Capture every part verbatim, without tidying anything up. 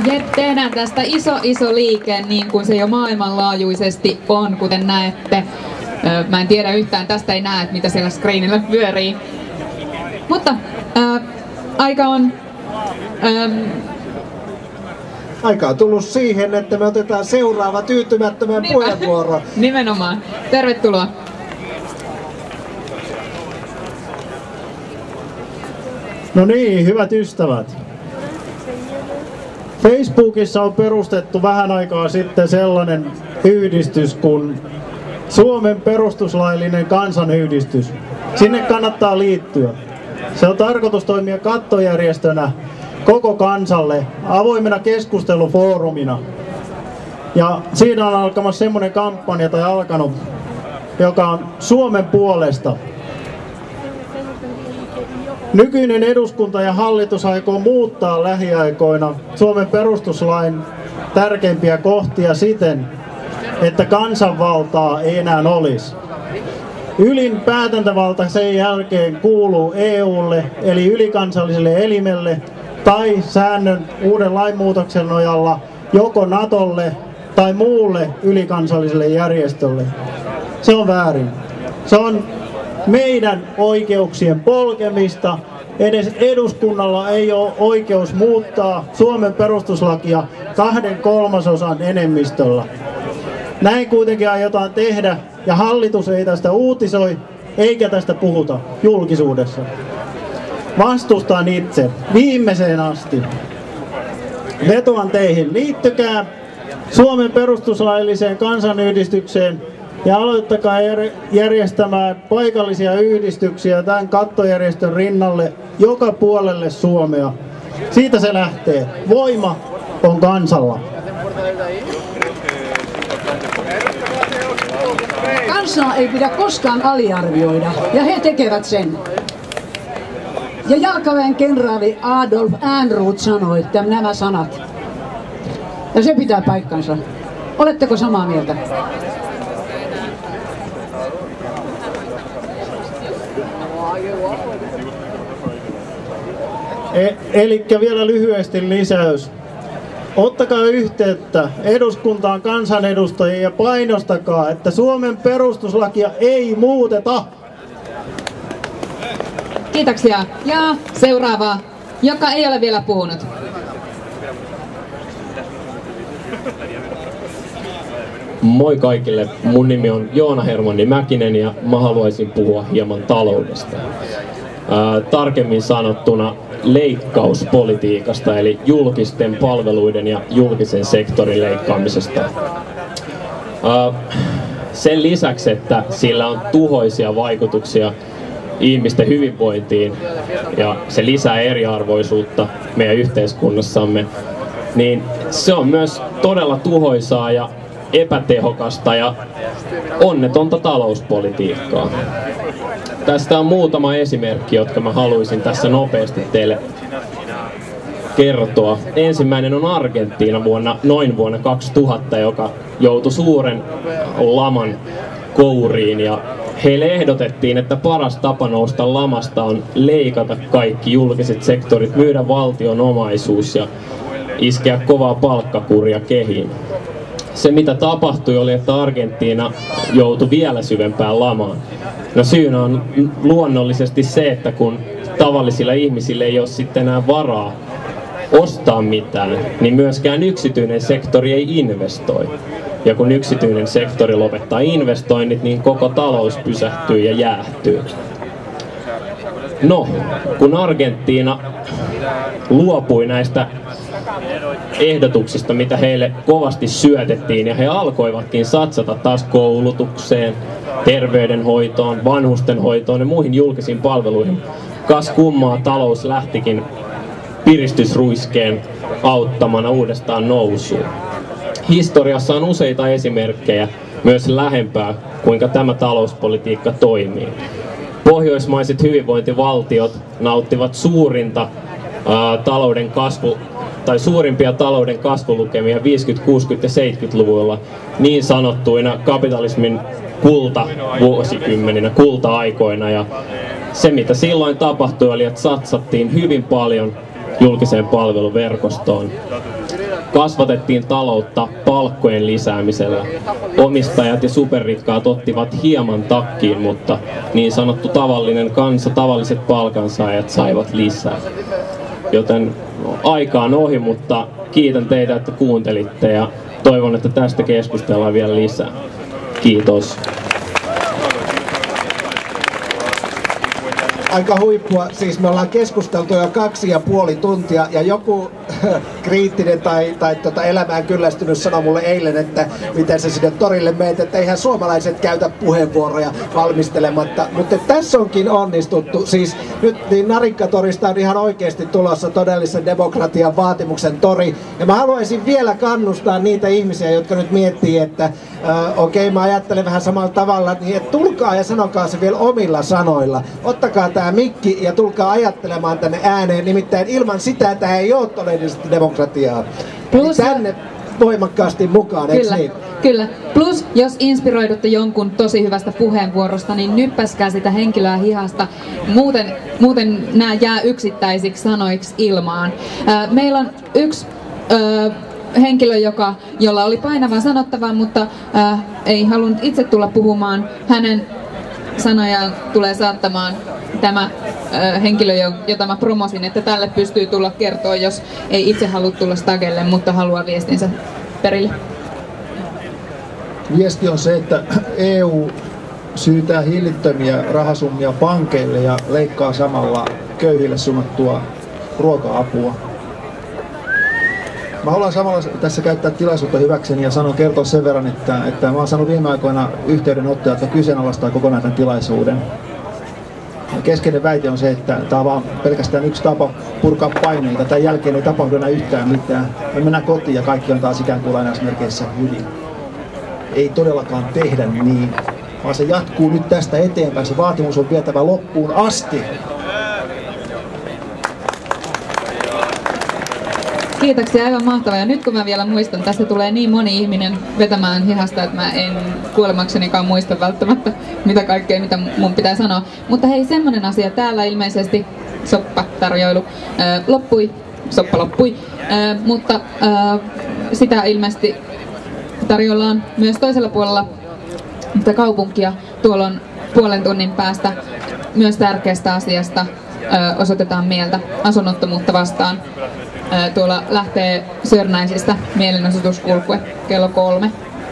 Ja tehdään tästä iso iso liike niin kuin se jo maailmanlaajuisesti on, kuten näette. Mä en tiedä yhtään, tästä ei näe, mitä siellä screenillä pyörii. Mutta ää, aika on... Ähm, Aika on tullut siihen, että me otetaan seuraava tyytymättömän puheenvuoro. Nimenomaan. Tervetuloa. No niin, hyvät ystävät. Facebookissa on perustettu vähän aikaa sitten sellainen yhdistys kuin Suomen perustuslaillinen kansanyhdistys. Sinne kannattaa liittyä. Se on tarkoitus toimia kattojärjestönä koko kansalle, avoimena keskustelufoorumina. Ja siinä on alkamassa semmoinen kampanja tai alkanut, joka on Suomen puolesta. Nykyinen eduskunta ja hallitus aikoo muuttaa lähiaikoina Suomen perustuslain tärkeimpiä kohtia siten, että kansanvaltaa ei enää olisi. Ylin päätäntävalta sen jälkeen kuuluu E U:lle eli ylikansalliselle elimelle tai säännön uuden lainmuutoksen nojalla joko Natolle tai muulle ylikansalliselle järjestölle. Se on väärin. Se on meidän oikeuksien polkemista. Edes eduskunnalla ei ole oikeus muuttaa Suomen perustuslakia kahden kolmasosan enemmistöllä. Näin kuitenkin aiotaan tehdä, ja hallitus ei tästä uutisoi, eikä tästä puhuta julkisuudessa. Vastustan itse viimeiseen asti. Vetoan teihin, liittykää Suomen perustuslailliseen kansanyhdistykseen ja aloittakaa järjestämään paikallisia yhdistyksiä tämän kattojärjestön rinnalle joka puolelle Suomea. Siitä se lähtee. Voima on kansalla. Kansaa ei pidä koskaan aliarvioida, ja he tekevät sen. Ja jalkaväen kenraali Adolf Ehrnrooth sanoi nämä sanat. Ja se pitää paikkansa. Oletteko samaa mieltä? E- elikkä vielä lyhyesti lisäys. Ottakaa yhteyttä eduskuntaan kansanedustajia ja painostakaa, että Suomen perustuslakia ei muuteta. Kiitoksia. Ja seuraava, joka ei ole vielä puhunut. Moi kaikille, mun nimi on Joona Hermanni Mäkinen ja mä haluaisin puhua hieman taloudesta. Ää, tarkemmin sanottuna leikkauspolitiikasta, eli julkisten palveluiden ja julkisen sektorin leikkaamisesta. Ää, sen lisäksi, että sillä on tuhoisia vaikutuksia ihmisten hyvinvointiin ja se lisää eriarvoisuutta meidän yhteiskunnassamme, niin se on myös todella tuhoisaa ja epätehokasta ja onnetonta talouspolitiikkaa. Tästä on muutama esimerkki, jotka mä haluaisin tässä nopeasti teille kertoa. Ensimmäinen on Argentiina vuonna, noin vuonna kaksituhatta, joka joutui suuren laman kouriin ja heille ehdotettiin, että paras tapa nousta lamasta on leikata kaikki julkiset sektorit, myydä valtion omaisuus ja iskeä kovaa palkkakuria kehiin. Se mitä tapahtui oli, että Argentiina joutui vielä syvempään lamaan. No syynä on luonnollisesti se, että kun tavallisilla ihmisillä ei ole sitten enää varaa ostaa mitään, niin myöskään yksityinen sektori ei investoi. Ja kun yksityinen sektori lopettaa investoinnit, niin koko talous pysähtyy ja jäähtyy. No, kun Argentiina luopui näistä ehdotuksista, mitä heille kovasti syötettiin, ja he alkoivatkin satsata taas koulutukseen, terveydenhoitoon, vanhustenhoitoon ja muihin julkisiin palveluihin, kas kummaa talous lähtikin piristysruiskeen auttamana uudestaan nousuun. Historiassa on useita esimerkkejä myös lähempää, kuinka tämä talouspolitiikka toimii. Pohjoismaiset hyvinvointivaltiot nauttivat suurinta ää, talouden kasvu, tai suurimpia talouden kasvulukemia viisikymmentä-, kuusikymmentä- ja seitsemänkymmentäluvuilla niin sanottuina kapitalismin kultavuosikymmeninä, kulta-aikoina. Ja se mitä silloin tapahtui oli, että satsattiin hyvin paljon julkiseen palveluverkostoon. kasvatettiin taloutta palkkojen lisäämisellä. Omistajat ja superrikkaat ottivat hieman takkiin, mutta niin sanottu tavallinen kansa, tavalliset palkansaajat saivat lisää. Joten aika on ohi, mutta kiitän teitä, että kuuntelitte ja toivon, että tästä keskustellaan vielä lisää. Kiitos. Aika huippua. Siis me ollaan keskusteltu jo kaksi ja puoli tuntia ja joku kriittinen tai, tai tota elämään kyllästynyt sanoi mulle eilen, että miten sä sinne torille meet, että eihän suomalaiset käytä puheenvuoroja valmistelematta. Mutta tässä onkin onnistuttu. Siis nyt niin Narikkatorista on ihan oikeasti tulossa todellisen demokratian vaatimuksen tori. Ja mä haluaisin vielä kannustaa niitä ihmisiä, jotka nyt miettii, että äh, okei, okay, mä ajattelen vähän samalla tavalla, niin et tulkaa ja sanokaa se vielä omilla sanoilla. Ottakaa tää mikki ja tulkaa ajattelemaan tänne ääneen, nimittäin ilman sitä tää ei ole todellisesti demokratiaa. Plus, niin tänne voimakkaasti mukaan, eikö kyllä, niin? Kyllä. Plus, jos inspiroidutte jonkun tosi hyvästä puheenvuorosta, niin nyppäskää sitä henkilöä hihasta. Muuten, muuten nämä jää yksittäisiksi sanoiksi ilmaan. Äh, meillä on yksi äh, henkilö, joka, jolla oli painavaa sanottavaa, mutta äh, ei halunnut itse tulla puhumaan. Hänen sanojaan tulee saattamaan tämä ö, henkilö, jota mä promosin, että tälle pystyy tulla kertoa, jos ei itse halua tulla stagelle, mutta haluaa viestinsä perille. Viesti on se, että E U syytää hillittömiä rahasummia pankeille ja leikkaa samalla köyhille suunnattua ruoka-apua. Mä haluan samalla tässä käyttää tilaisuutta hyväkseni ja sanon kertoa sen verran, että, että mä oon saanut viime aikoina yhteydenottoja, jotka kyseenalaistaa kokonaan tämän tilaisuuden. Keskeinen väite on se, että tämä on vaan pelkästään yksi tapa purkaa paineita. Tämän jälkeen ei tapahdu enää yhtään mitään. Me mennään kotiin ja kaikki on taas ikään kuin lainausmerkeissä hyvin. Ei todellakaan tehdä niin, vaan se jatkuu nyt tästä eteenpäin. Se vaatimus on vietävä loppuun asti. Kiitoksia, aivan mahtavaa. Ja nyt kun mä vielä muistan, tässä tulee niin moni ihminen vetämään hihasta, että mä en kuolemaksenikaan muista välttämättä mitä kaikkea, mitä mun pitää sanoa. Mutta hei, semmonen asia. Täällä ilmeisesti soppatarjoilu ää, loppui, soppa loppui, ää, mutta ää, sitä ilmeisesti tarjoillaan myös toisella puolella tätä kaupunkia. Tuolla on puolen tunnin päästä myös tärkeästä asiasta ää, osoitetaan mieltä asunnottomuutta vastaan. Tuolla lähtee Sörnäisistä mielenosoituskulkue kello kolme.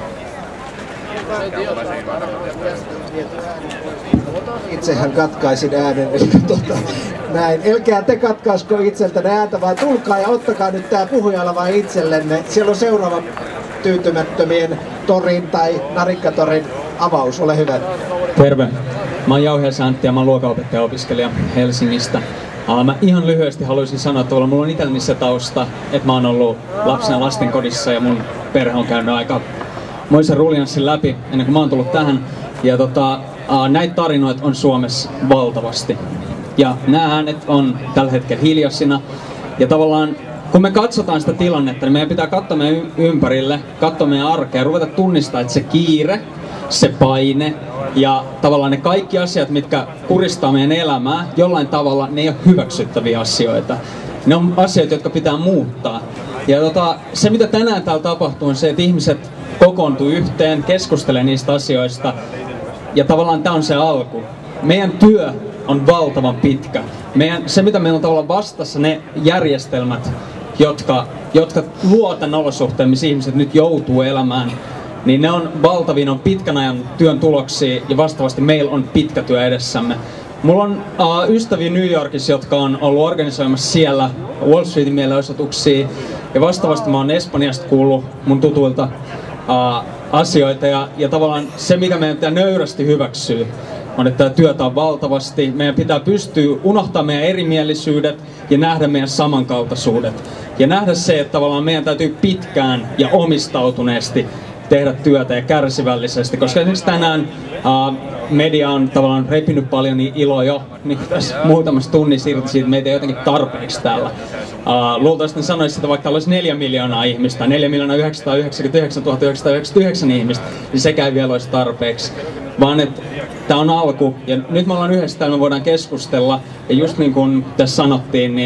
Itsehän katkaisin äänen, eli tota, näin. Elkää te katkaisko itseltä ääntä, vaan tulkaa ja ottakaa nyt tää puhujalla vai itsellenne. Siellä on seuraava tyytymättömien torin tai Narikkatorin avaus. Ole hyvä. Terve. Mä oon Jauhias Antti ja mä oon luokanopettaja-opiskelija Helsingistä. Uh, mä ihan lyhyesti haluaisin sanoa, että mulla on itselleni se tausta, että mä oon ollut lapsena lastenkodissa ja mun perhe on käynyt aika moisen ruljanssin läpi ennen kuin mä oon tullut tähän. Ja tota, uh, näitä tarinoita on Suomessa valtavasti. Ja nämä äänet on tällä hetkellä hiljaisina. Ja tavallaan kun me katsotaan sitä tilannetta, niin meidän pitää katsoa meidän ympärille, katsoa meidän arkea ja ruveta tunnistaa, että se kiire, se paine ja tavallaan ne kaikki asiat, mitkä kuristaa meidän elämää, jollain tavalla ne ei ole hyväksyttäviä asioita. Ne on asioita, jotka pitää muuttaa. Ja tota, se mitä tänään täällä tapahtuu on se, että ihmiset kokoontuu yhteen, keskustelee niistä asioista ja tavallaan tämä on se alku. Meidän työ on valtavan pitkä. Meidän, se mitä meillä on tavallaan vastassa, ne järjestelmät, jotka, jotka luo tämän olosuhteen, missä ihmiset nyt joutuu elämään, niin ne on valtavia, ne on pitkän ajan työn tuloksia ja vastaavasti meillä on pitkä työ edessämme. Mulla on uh, ystäviä New Yorkissa, jotka on ollut organisoimassa siellä Wall Streetin mielenosoituksia ja vastaavasti mä oon Espanjasta kuullut mun tutuilta uh, asioita ja, ja tavallaan se, mikä meidän pitää nöyrästi hyväksyä, on, että työtä on valtavasti. Meidän pitää pystyä unohtamaan meidän erimielisyydet ja nähdä meidän samankaltaisuudet. Ja nähdä se, että tavallaan meidän täytyy pitkään ja omistautuneesti tehdä työtä ja kärsivällisesti, koska esimerkiksi tänään uh, media on tavallaan repinyt paljon niin ilo jo niin tässä muutamassa tunnissa irti siitä, että meitä ei jotenkin tarpeeksi täällä. Uh, luultavasti ne sanoisi, että vaikka täällä olisi neljä miljoonaa ihmistä, neljä miljoonaa yhdeksänsataayhdeksänkymmentäyhdeksän tuhatta yhdeksänsataayhdeksänkymmentäyhdeksän ihmistä, niin sekään ei vielä olisi tarpeeksi. Vaan että tämä on alku ja nyt me ollaan yhdessä täällä, me voidaan keskustella ja just niin kuin tässä sanottiin, niin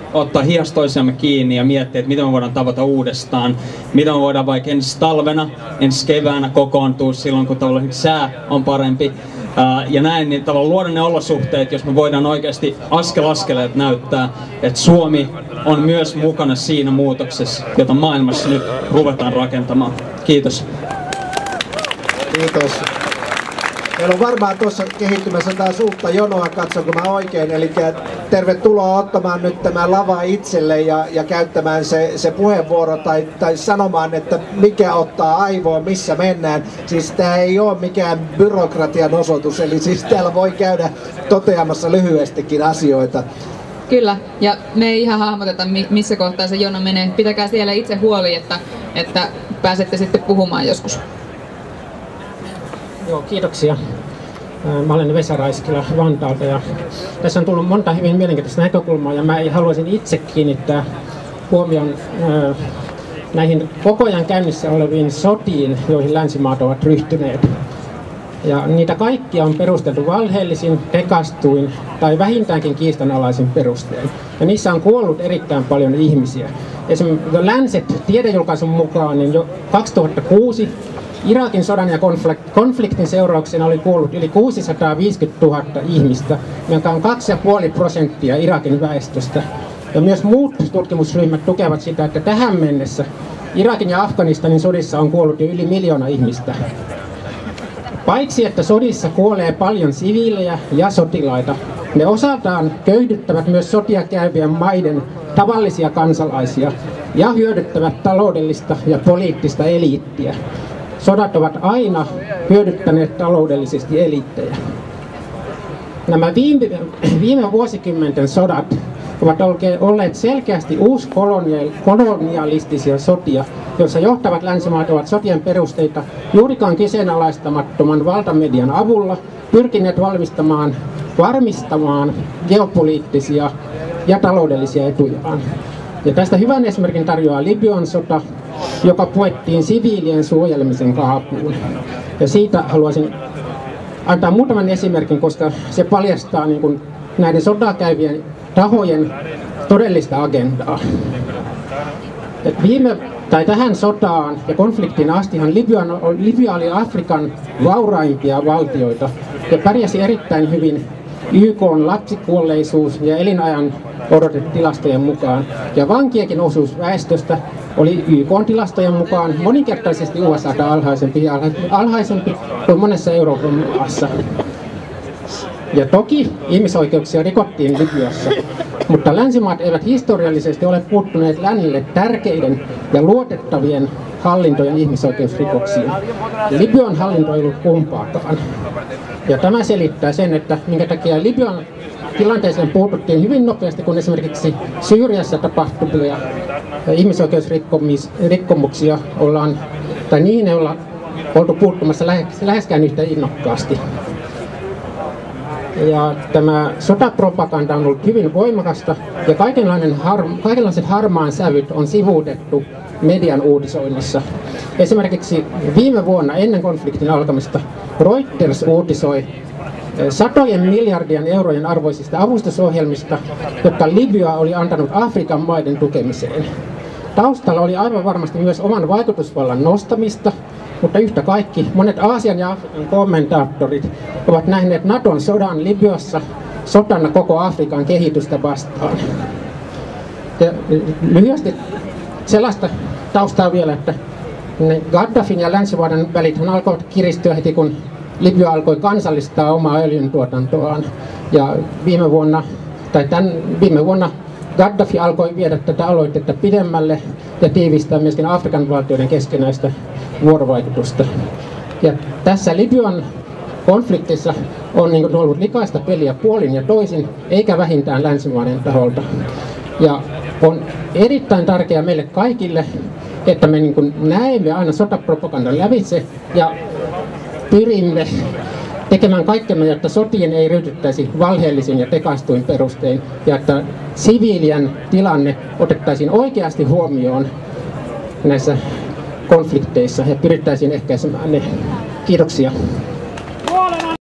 ottaa hihasta toisiamme kiinni ja miettiä, että miten me voidaan tavata uudestaan, miten me voidaan vaikka ensi talvena, ensi keväänä kokoontua silloin, kun tavallaan sää on parempi. Ja näin, niin tavallaan luoda ne olosuhteet, jos me voidaan oikeasti askel askeleet näyttää, että Suomi on myös mukana siinä muutoksessa, jota maailmassa nyt ruvetaan rakentamaan. Kiitos. Kiitos. Meillä on varmaan tuossa kehittymässä taas uutta jonoa, katsonko mä oikein. Eli tervetuloa ottamaan nyt tämä lava itselle ja, ja käyttämään se, se puheenvuoro tai, tai sanomaan, että mikä ottaa aivoon, missä mennään. Siis tämä ei ole mikään byrokratian osoitus, eli siis täällä voi käydä toteamassa lyhyestikin asioita. Kyllä, ja me ei ihan hahmoteta, missä kohtaa se jono menee. Pitäkää siellä itse huoli, että, että pääsette sitten puhumaan joskus. Joo, kiitoksia. Mä olen Vesa Raiskila Vantaalta ja tässä on tullut monta hyvin mielenkiintoista näkökulmaa ja mä haluaisin itse kiinnittää huomion äh, näihin koko ajan käynnissä oleviin sotiin, joihin länsimaat ovat ryhtyneet. Ja niitä kaikkia on perusteltu valheellisin, tekastuin tai vähintäänkin kiistanalaisin perustein. Ja niissä on kuollut erittäin paljon ihmisiä. Esimerkiksi Länset tiedejulkaisun mukaan niin jo kaksituhattakuusi Irakin sodan ja konfliktin seurauksena oli kuollut yli kuusisataaviisikymmentätuhatta ihmistä, joka on kaksi pilkku viisi prosenttia Irakin väestöstä. Ja myös muut tutkimusryhmät tukevat sitä, että tähän mennessä Irakin ja Afganistanin sodissa on kuollut jo yli miljoona ihmistä. Paitsi että sodissa kuolee paljon siviilejä ja sotilaita, ne osaltaan köyhdyttävät myös sotia käyvien maiden tavallisia kansalaisia ja hyödyttävät taloudellista ja poliittista eliittiä. Sodat ovat aina hyödyttäneet taloudellisesti eliittejä. Nämä viime, viime vuosikymmenten sodat ovat olleet selkeästi uuskolonialistisia sotia, joissa johtavat länsimaat ovat sotien perusteita juurikaan kyseenalaistamattoman valtamedian avulla pyrkineet valmistamaan, varmistamaan geopoliittisia ja taloudellisia etujaan. Ja tästä hyvän esimerkin tarjoaa Libyan sota, joka puettiin siviilien suojelemisen kaapuun. Ja siitä haluaisin antaa muutaman esimerkin, koska se paljastaa niin kuin näiden sotaa käyvien tahojen todellista agendaa. Et viime, tai tähän sotaan ja konfliktiin astihan Libyan, Libya oli Afrikan vauraimpia valtioita ja pärjäsi erittäin hyvin Y K:n lapsikuolleisuus ja elinajan odotetilastojen mukaan. Ja vankiekin osuus väestöstä oli Y K:n tilastojen mukaan moninkertaisesti U S A:ta alhaisempi, alhaisempi kuin monessa Euroopan maassa. Ja toki ihmisoikeuksia rikottiin Libyassa, mutta länsimaat eivät historiallisesti ole puuttuneet lännille tärkeiden ja luotettavien hallintojen ihmisoikeusrikoksiin. Libyan hallinto ei ollut kumpaakaan. Ja tämä selittää sen, että minkä takia Libyan tilanteeseen puututtiin hyvin nopeasti, kun esimerkiksi Syyriassa tapahtuvia ihmisoikeusrikkomuksia ollaan, tai niihin ei olla oltu puuttumassa läheskään yhtä innokkaasti. Ja tämä sotapropaganda on ollut hyvin voimakasta ja kaikenlainen har, kaikenlaiset harmaan sävyt on sivuutettu median uutisoinnissa. Esimerkiksi viime vuonna ennen konfliktin alkamista Reuters uutisoi satojen miljardien eurojen arvoisista avustusohjelmista, jotka Libya oli antanut Afrikan maiden tukemiseen. Taustalla oli aivan varmasti myös oman vaikutusvallan nostamista, mutta yhtä kaikki monet Aasian ja Afrikan kommentaattorit ovat nähneet Naton sodan Libyassa sotana koko Afrikan kehitystä vastaan. Ja lyhyesti sellaista taustaa vielä, että Gaddafin ja länsimaiden välithän alkoivat kiristyä heti, kun Libya alkoi kansallistaa omaa öljyntuotantoaan. Ja viime vuonna, tai tämän, viime vuonna Gaddafi alkoi viedä tätä aloitetta pidemmälle ja tiivistää myöskin Afrikan valtioiden keskenäistä vuorovaikutusta. Ja tässä Libyan konfliktissa on niin kuin ollut likaista peliä puolin ja toisin, eikä vähintään länsimaiden taholta. Ja on erittäin tärkeää meille kaikille, että me niin kuin näemme aina sotapropagandan lävitse ja pyrimme tekemään kaikkemme, jotta sotiin ei ryhdyttäisi valheellisin ja tekaistuin perustein ja että siviilien tilanne otettaisiin oikeasti huomioon näissä konflikteissa ja pyrittäisiin ehkäisemään ne. Kiitoksia.